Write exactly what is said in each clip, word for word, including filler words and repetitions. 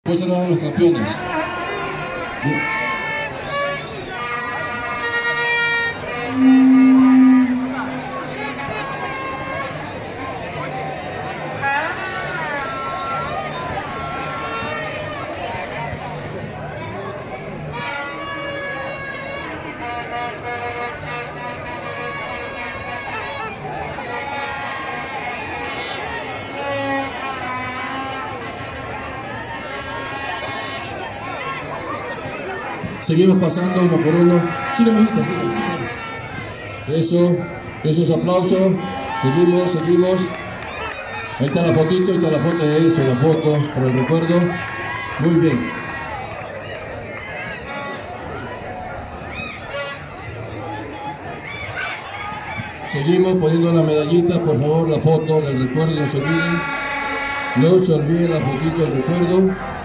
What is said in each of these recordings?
Pues se los campeones. Seguimos pasando uno por uno. Sigue, mijita, sigue, sigue. Eso, esos aplausos. Seguimos, seguimos. Ahí está la fotito, ahí está la foto. Eso, la foto, para el recuerdo. Muy bien. Seguimos poniendo la medallita, por favor, la foto del recuerdo, no se olviden. No se olviden la fotito del recuerdo.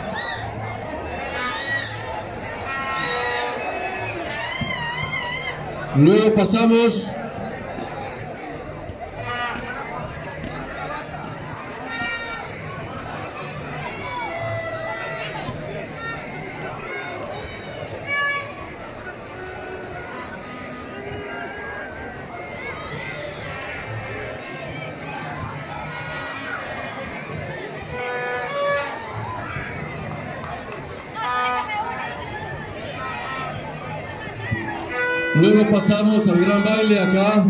Luego pasamos Luego pasamos al gran baile acá,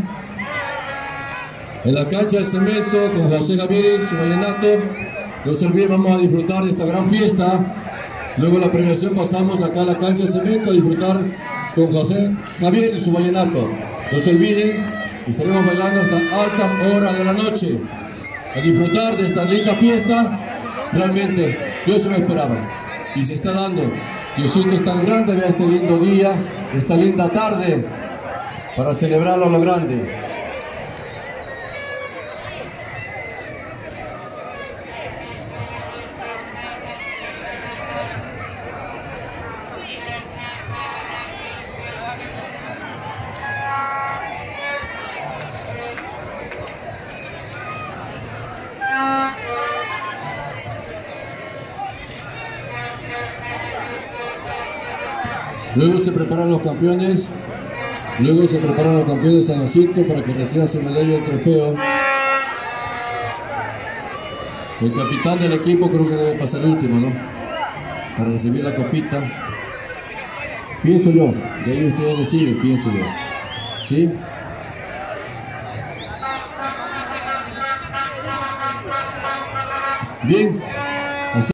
en la cancha de cemento con José Javier y su vallenato. No se olviden, vamos a disfrutar de esta gran fiesta. Luego la premiación pasamos acá a la cancha de cemento a disfrutar con José Javier y su vallenato. No se olviden, estaremos bailando hasta altas horas de la noche. A disfrutar de esta linda fiesta. Realmente, yo eso me esperaba. Y se está dando. Diosito es tan grande, vea este lindo día, esta linda tarde, para celebrarlo a lo grande. Luego se preparan los campeones, luego se preparan los campeones en asiento para que reciban su medalla y el trofeo. El capitán del equipo creo que debe pasar el último, ¿no? Para recibir la copita. Pienso yo, de ahí ustedes deciden, pienso yo. ¿Sí? Bien.